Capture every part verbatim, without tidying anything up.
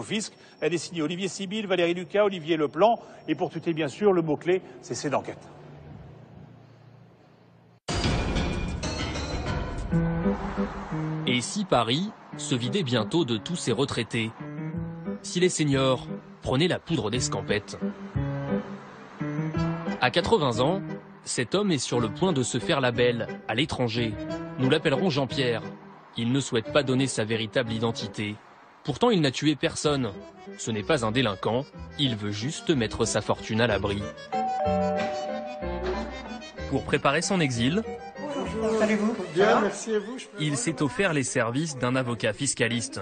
au fisc. Elle est signée Olivier Sibyl, Valérie Lucas, Olivier Leplan. Et pour tuer, bien sûr, le mot-clé, c'est c'est d'enquête. Et si Paris se vidait bientôt de tous ses retraités? Si les seniors prenaient la poudre d'escampette? À quatre-vingts ans, cet homme est sur le point de se faire la belle à l'étranger. Nous l'appellerons Jean-Pierre. Il ne souhaite pas donner sa véritable identité. Pourtant, il n'a tué personne. Ce n'est pas un délinquant. Il veut juste mettre sa fortune à l'abri. Pour préparer son exil, Bonjour. Allez-vous? Bien, merci à vous. il s'est offert les services d'un avocat fiscaliste.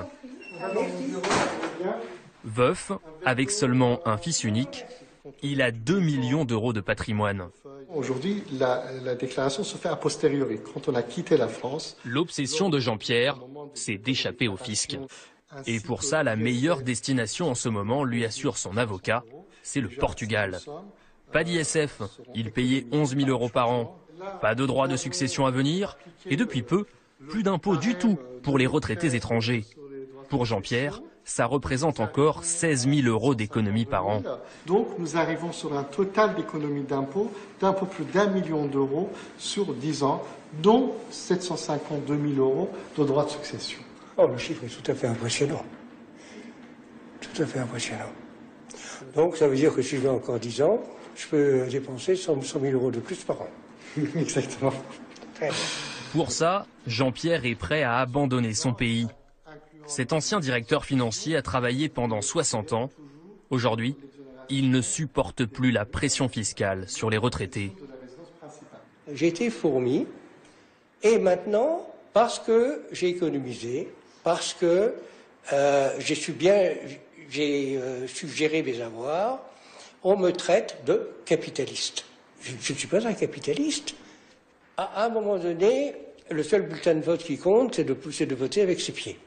Veuf, avec seulement un fils unique, il a deux millions d'euros de patrimoine. Aujourd'hui, la, la déclaration se fait a posteriori, quand on a quitté la France. L'obsession de Jean-Pierre, c'est d'échapper au fisc. Et pour ça, la meilleure destination en ce moment, lui assure son avocat, c'est le Portugal. Pas d'I S F, il payait onze mille euros par an. Pas de droit de succession à venir, et depuis peu, plus d'impôts du tout pour les retraités étrangers. Pour Jean-Pierre, ça représente encore seize mille euros d'économie par an. Donc nous arrivons sur un total d'économie d'impôts d'un peu plus d'un million d'euros sur dix ans, dont sept cent cinquante-deux mille euros de droits de succession. Oh, le chiffre est tout à fait impressionnant. Tout à fait impressionnant. Donc ça veut dire que si je vais encore dix ans, je peux dépenser cent mille euros de plus par an. Exactement. Très bien. Pour ça, Jean-Pierre est prêt à abandonner son pays. Cet ancien directeur financier a travaillé pendant soixante ans. Aujourd'hui, il ne supporte plus la pression fiscale sur les retraités. J'ai été fourmi, et maintenant, parce que j'ai économisé, parce que euh, j'ai su bien, j'ai euh, su gérer mes avoirs, on me traite de capitaliste. Je ne suis pas un capitaliste. À un moment donné, le seul bulletin de vote qui compte, c'est de, de voter avec ses pieds.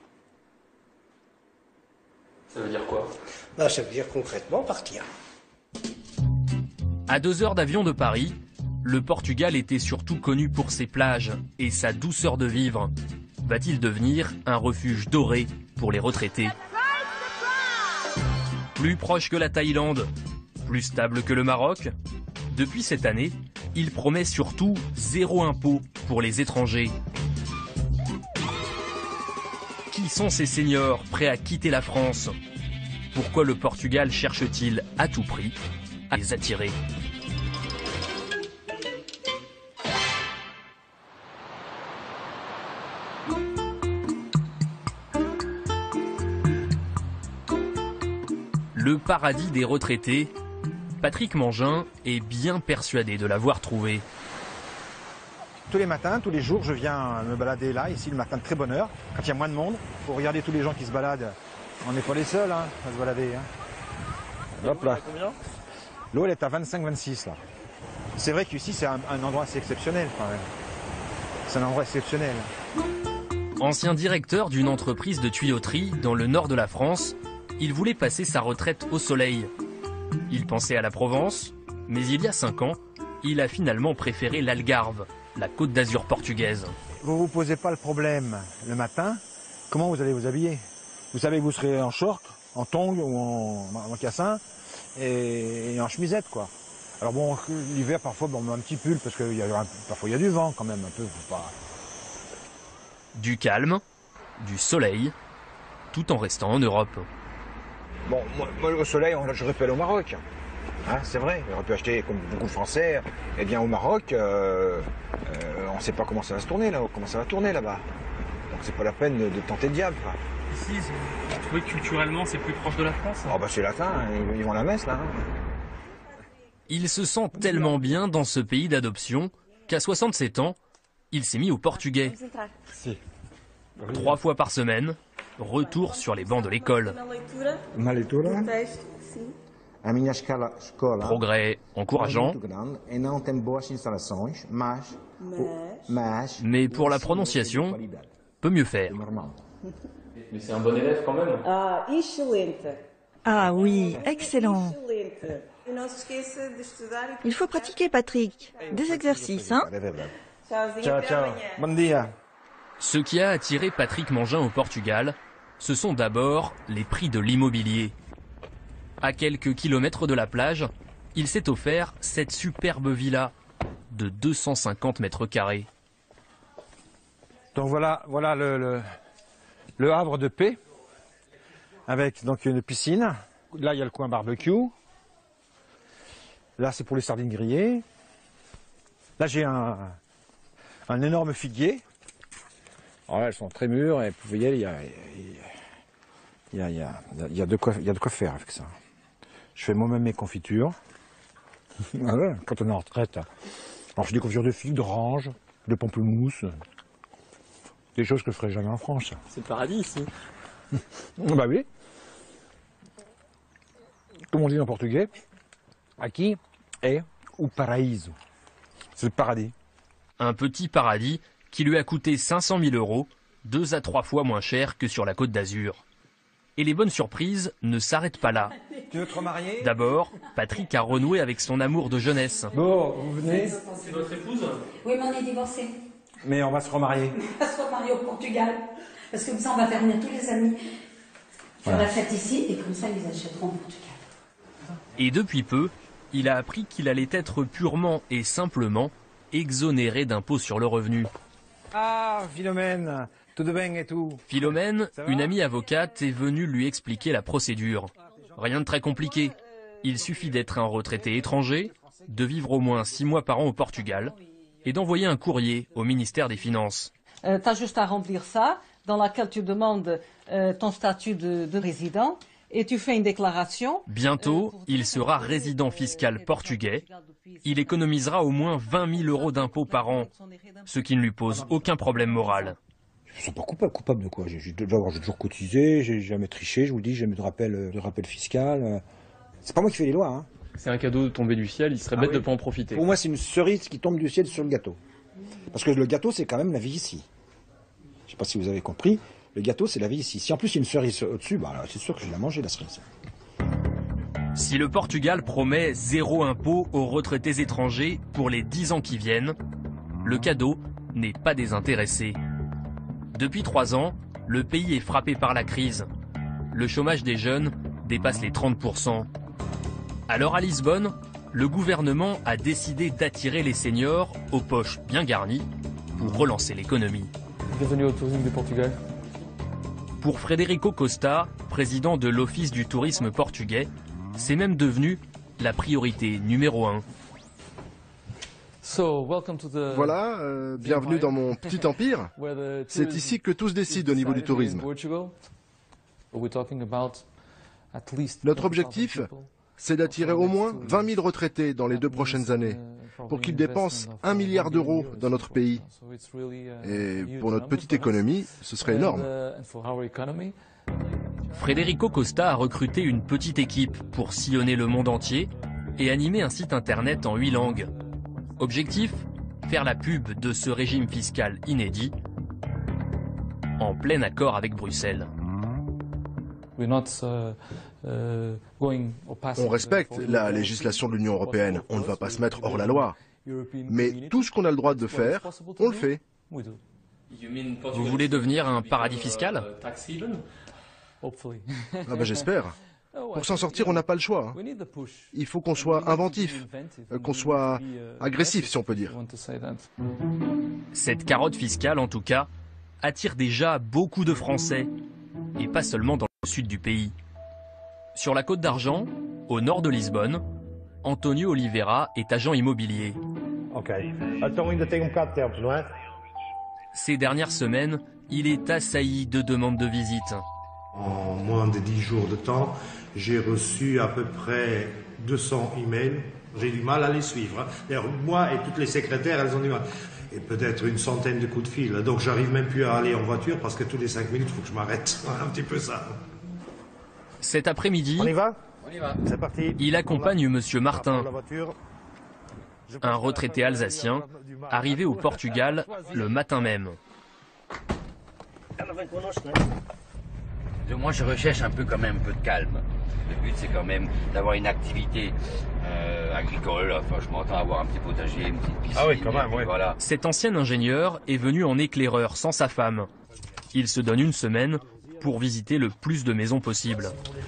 Ça veut dire quoi? Ben, ça veut dire concrètement partir. À deux heures d'avion de Paris, le Portugal était surtout connu pour ses plages et sa douceur de vivre. Va-t-il devenir un refuge doré pour les retraités? Plus proche que la Thaïlande, plus stable que le Maroc? Depuis cette année, il promet surtout zéro impôt pour les étrangers. Qui sont ces seniors prêts à quitter la France? Pourquoi le Portugal cherche-t-il à tout prix à les attirer? Le paradis des retraités, Patrick Mangin est bien persuadé de l'avoir trouvé. Tous les matins, tous les jours, je viens me balader là, ici, le matin de très bonne heure, quand il y a moins de monde, pour regarder tous les gens qui se baladent. On n'est pas les seuls hein, à se balader. Hein. Hop là. L'eau, elle est à vingt-cinq vingt-six là. C'est vrai qu'ici, c'est un, un endroit assez exceptionnel quand même. C'est un endroit exceptionnel. Ancien directeur d'une entreprise de tuyauterie dans le nord de la France, il voulait passer sa retraite au soleil. Il pensait à la Provence, mais il y a cinq ans, il a finalement préféré l'Algarve, la Côte d'Azur portugaise. Vous ne vous posez pas le problème le matin, comment vous allez vous habiller? Vous savez que vous serez en short, en tongs ou en mocassin et, et en chemisette quoi. Alors bon, l'hiver parfois bon, on met un petit pull parce que y a, parfois il y a du vent quand même un peu. Faut pas... Du calme, du soleil, tout en restant en Europe. Bon, moi, moi au soleil, j'aurais pu aller au Maroc. Hein, c'est vrai, j'aurais pu acheter, comme beaucoup de Français, eh bien au Maroc, euh, euh, on ne sait pas comment ça va se tourner, là, comment ça va tourner là-bas. Donc c'est pas la peine de, de tenter le diable. Quoi. Ici, vous trouvez que culturellement c'est plus proche de la France? Ah bah c'est latin, ils, ils vont à la messe là. Hein. Il se sent tellement bien dans ce pays d'adoption qu'à soixante-sept ans, il s'est mis au portugais. Si. Trois fois par semaine, retour sur les bancs de l'école. Uma leitura. A minha escola, escola Progrès encourageant, e não tem boas instalações, mas, mas mais pour la prononciation, peut mieux faire. Mais c'est un bon élève quand même. Ah, excelente. Ah oui, excellent. Il faut pratiquer, Patrick. Des exercices, hein? Ciao, ciao. Bon dia. Ce qui a attiré Patrick Mangin au Portugal, ce sont d'abord les prix de l'immobilier. À quelques kilomètres de la plage, il s'est offert cette superbe villa de deux cent cinquante mètres carrés. Donc voilà, voilà le, le, le havre de paix, avec donc une piscine. Là, il y a le coin barbecue. Là, c'est pour les sardines grillées. Là, j'ai un, un énorme figuier. Alors là, elles sont très mûres et vous voyez, il y a, il y a, il y a, il y a de quoi, il y a de quoi faire avec ça. Je fais moi-même mes confitures. Quand on est en retraite. Alors, je fais des confitures de figues, d'orange, de pamplemousse. Des choses que je ferais jamais en France. C'est le paradis ici. Bah oui. Comme on dit en portugais, aqui é o paraíso. C'est le paradis. Un petit paradis qui lui a coûté cinq cent mille euros, deux à trois fois moins cher que sur la Côte d'Azur. Et les bonnes surprises ne s'arrêtent pas là. Tu veux te remarier? D'abord, Patrick a renoué avec son amour de jeunesse. Bon, vous venez? C'est votre épouse? Oui, mais on est divorcés. Mais on va se remarier. On va se remarier au Portugal. Parce que comme ça, on va faire venir tous les amis faire Voilà. la fête ici, et comme ça, ils achèteront au Portugal. Et depuis peu, il a appris qu'il allait être purement et simplement exonéré d'impôts sur le revenu. Ah, Philomène, tout de bien et tout. Philomène, une amie avocate, est venue lui expliquer la procédure. Rien de très compliqué. Il suffit d'être un retraité étranger, de vivre au moins six mois par an au Portugal et d'envoyer un courrier au ministère des Finances. Euh, tu as juste à remplir ça, dans laquelle tu demandes euh, ton statut de, de résident et tu fais une déclaration. Bientôt, il sera résident fiscal portugais. Il économisera au moins vingt mille euros d'impôts par an, ce qui ne lui pose aucun problème moral. Je ne suis pas coupable, coupable de quoi? J'ai j'ai toujours cotisé, j'ai jamais triché, je vous le dis, j'ai jamais de rappel, de rappel fiscal. C'est pas moi qui fais les lois. Hein. C'est un cadeau tombé du ciel, il serait Ah bête oui. de ne pas en profiter. Pour moi, c'est une cerise qui tombe du ciel sur le gâteau. Parce que le gâteau, c'est quand même la vie ici. Je ne sais pas si vous avez compris, le gâteau, c'est la vie ici. Si en plus il y a une cerise au-dessus, bah, c'est sûr que je vais la manger, la cerise. Si le Portugal promet zéro impôt aux retraités étrangers pour les dix ans qui viennent, le cadeau n'est pas désintéressé. Depuis trois ans, le pays est frappé par la crise. Le chômage des jeunes dépasse les trente pour cent. Alors à Lisbonne, le gouvernement a décidé d'attirer les seniors aux poches bien garnies pour relancer l'économie. Bienvenue au tourisme du Portugal. Pour Frederico Costa, président de l'Office du tourisme portugais, c'est même devenu la priorité numéro un. Voilà, euh, bienvenue dans mon petit empire. C'est ici que tout se décide au niveau du tourisme. Notre objectif, c'est d'attirer au moins vingt mille retraités dans les deux prochaines années, pour qu'ils dépensent un milliard d'euros dans notre pays. Et pour notre petite économie, ce serait énorme. Frederico Costa a recruté une petite équipe pour sillonner le monde entier et animer un site internet en huit langues. Objectif, faire la pub de ce régime fiscal inédit, en plein accord avec Bruxelles. On respecte la législation de l'Union européenne, on ne va pas se mettre hors la loi. Mais tout ce qu'on a le droit de faire, on le fait. Vous voulez devenir un paradis fiscal? Ah ben j'espère. Pour s'en sortir, on n'a pas le choix. Il faut qu'on soit inventif, qu'on soit agressif, si on peut dire. Cette carotte fiscale, en tout cas, attire déjà beaucoup de Français, et pas seulement dans le sud du pays. Sur la Côte d'Argent, au nord de Lisbonne, Antonio Oliveira est agent immobilier. Ces dernières semaines, il est assailli de demandes de visite. En moins de dix jours de temps, j'ai reçu à peu près deux cents emails. J'ai du mal à les suivre. D'ailleurs, moi et toutes les secrétaires, elles ont du mal. Et peut-être une centaine de coups de fil. Donc j'arrive même plus à aller en voiture parce que tous les cinq minutes, il faut que je m'arrête. Un petit peu ça. Cet après-midi, On y va? On y va. C'est parti. il accompagne Monsieur Martin, un retraité alsacien, arrivé au Portugal le matin même. Moi, je recherche un peu quand même un peu de calme. Le but, c'est quand même d'avoir une activité euh, agricole. Enfin, je m'entends avoir un petit potager, une petite piscine. Ah oui, quand même, oui. Voilà. Cet ancien ingénieur est venu en éclaireur sans sa femme. Il se donne une semaine pour visiter le plus de maisons possible.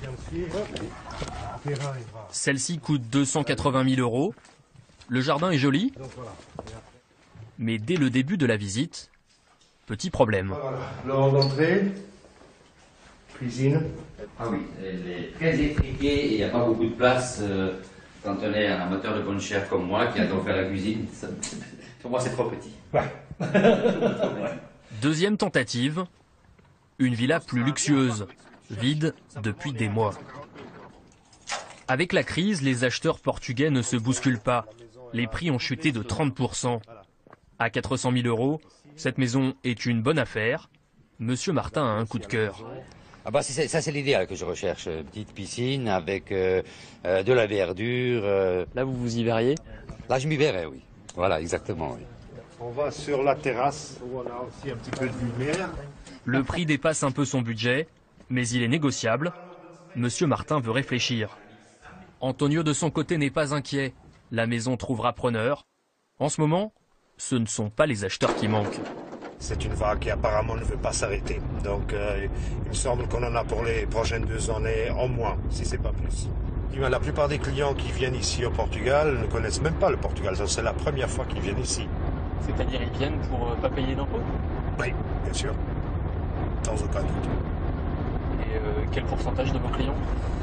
Celle-ci coûte deux cent quatre-vingt mille euros. Le jardin est joli, mais dès le début de la visite, petit problème. Voilà, l'entrée, cuisine. Ah oui, elle est très étriquée et il n'y a pas beaucoup de place. Euh, quand on est un amateur de bonne chair comme moi, qui adore faire la cuisine, ça, pour moi c'est trop petit. Ouais. Deuxième tentative, une villa plus luxueuse, vide depuis des mois. Avec la crise, les acheteurs portugais ne se bousculent pas. Les prix ont chuté de trente pour cent. À quatre cent mille euros, cette maison est une bonne affaire. Monsieur Martin a un coup de cœur. Ah bah c'est, ça c'est l'idéal que je recherche, une petite piscine avec euh, euh, de la verdure. Euh... Là vous vous y verriez? Là je m'y verrais, oui. Voilà, exactement, oui. On va sur la terrasse, voilà aussi un petit peu de lumière. Le prix dépasse un peu son budget, mais il est négociable. Monsieur Martin veut réfléchir. Antonio de son côté n'est pas inquiet. La maison trouvera preneur. En ce moment, ce ne sont pas les acheteurs qui manquent. C'est une vague qui apparemment ne veut pas s'arrêter. Donc euh, il me semble qu'on en a pour les prochaines deux années en moins, si c'est pas plus. La plupart des clients qui viennent ici au Portugal ne connaissent même pas le Portugal. C'est la première fois qu'ils viennent ici. C'est-à-dire ils viennent pour ne pas payer d'impôts? Oui, bien sûr. Sans aucun doute. Et euh, quel pourcentage de vos clients?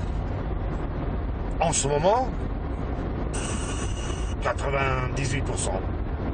En ce moment, quatre-vingt-dix-huit pour cent.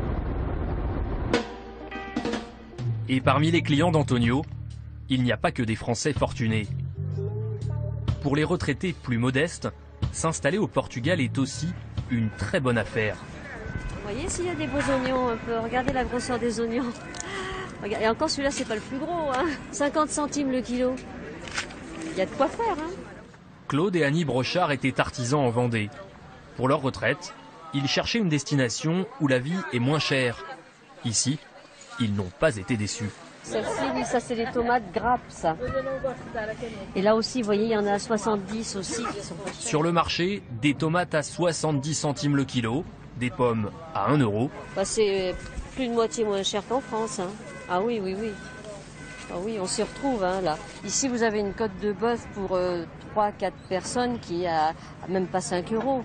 Et parmi les clients d'Antonio, il n'y a pas que des Français fortunés. Pour les retraités plus modestes, s'installer au Portugal est aussi une très bonne affaire. Vous voyez s'il y a des beaux oignons un peu, regardez la grosseur des oignons. Et encore celui-là c'est pas le plus gros, hein. cinquante centimes le kilo. Il y a de quoi faire. Hein. Claude et Annie Brochard étaient artisans en Vendée. Pour leur retraite, ils cherchaient une destination où la vie est moins chère. Ici, ils n'ont pas été déçus. Celle-ci, oui, ça c'est les tomates grappes, ça. Et là aussi, vous voyez, il y en a soixante-dix aussi qui sont pas chères. Sur le marché, des tomates à soixante-dix centimes le kilo, des pommes à un euro. Bah, c'est plus de moitié moins cher qu'en France. Hein. Ah oui, oui, oui. Ah oui, on s'y retrouve, hein, là. Ici, vous avez une côte de bœuf pour euh, trois quatre personnes qui a même pas cinq euros.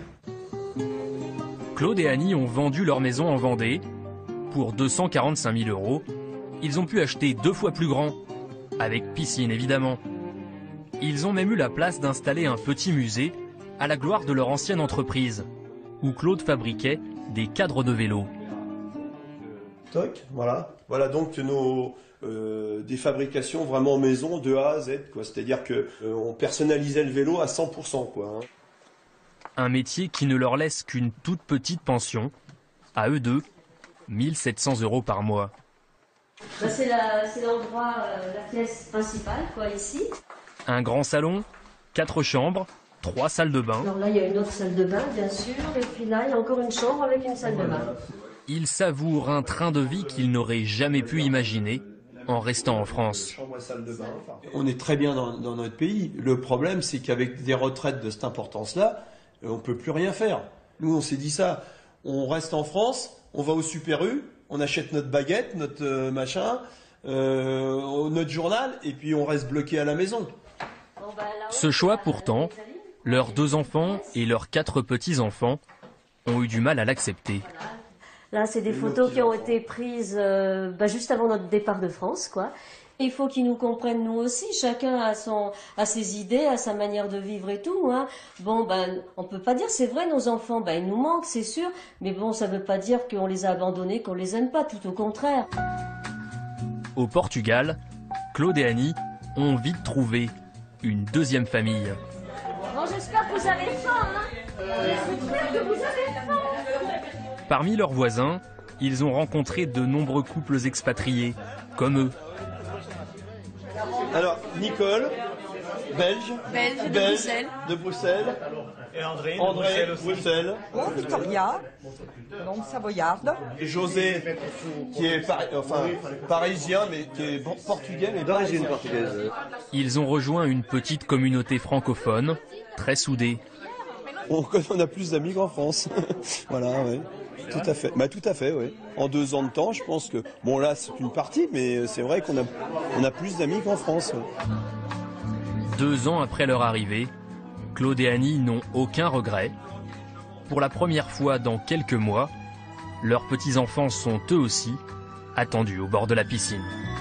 Claude et Annie ont vendu leur maison en Vendée. Pour deux cent quarante-cinq mille euros, ils ont pu acheter deux fois plus grand, avec piscine évidemment. Ils ont même eu la place d'installer un petit musée à la gloire de leur ancienne entreprise, où Claude fabriquait des cadres de vélo. Toc, voilà. Voilà donc nos euh, des fabrications vraiment maison de A à Z, quoi. C'est-à-dire que euh, on personnalisait le vélo à cent pour cent, quoi. Hein. Un métier qui ne leur laisse qu'une toute petite pension, à eux deux, mille sept cents euros par mois. Bah c'est l'endroit, la, euh, la pièce principale, quoi, ici. Un grand salon, quatre chambres, trois salles de bain. Alors là, il y a une autre salle de bain, bien sûr, et puis là, il y a encore une chambre avec une salle de bain. Ils savourent un train de vie qu'ils n'auraient jamais pu imaginer en restant en France. On est très bien dans, dans notre pays. Le problème, c'est qu'avec des retraites de cette importance-là, on ne peut plus rien faire. Nous, on s'est dit ça. On reste en France, on va au Super U, on achète notre baguette, notre euh, machin, euh, notre journal, et puis on reste bloqué à la maison. Ce choix, pourtant, leurs deux enfants et leurs quatre petits-enfants ont eu du mal à l'accepter. Là, c'est des photos qui ont été prises euh, bah, juste avant notre départ de France, quoi. Il faut qu'ils nous comprennent nous aussi. Chacun a son, a ses idées, a sa manière de vivre et tout. Hein. Bon, ben, on peut pas dire, c'est vrai, nos enfants, ben, ils nous manquent, c'est sûr. Mais bon, ça veut pas dire qu'on les a abandonnés, qu'on les aime pas, tout au contraire. Au Portugal, Claude et Annie ont vite trouvé une deuxième famille. Bon, j'espère que vous avez faim, hein. J'espère que vous avez faim. Parmi leurs voisins, ils ont rencontré de nombreux couples expatriés, comme eux. Alors, Nicole, belge, belge, de belge, Bruxelles. De Bruxelles. Et André, André, de Bruxelles aussi. Bruxelles. Bon, Victoria, donc savoyarde. Et José, qui est pari enfin, parisien, mais qui est portugais, mais d'origine portugaise. Ils ont rejoint une petite communauté francophone, très soudée. On, on a plus d'amis qu'en France. Voilà, oui. Tout à fait. Bah, tout à fait, oui. En deux ans de temps, je pense que... Bon, là, c'est une partie, mais c'est vrai qu'on a, on a plus d'amis qu'en France. Ouais. Deux ans après leur arrivée, Claude et Annie n'ont aucun regret. Pour la première fois dans quelques mois, leurs petits-enfants sont eux aussi attendus au bord de la piscine.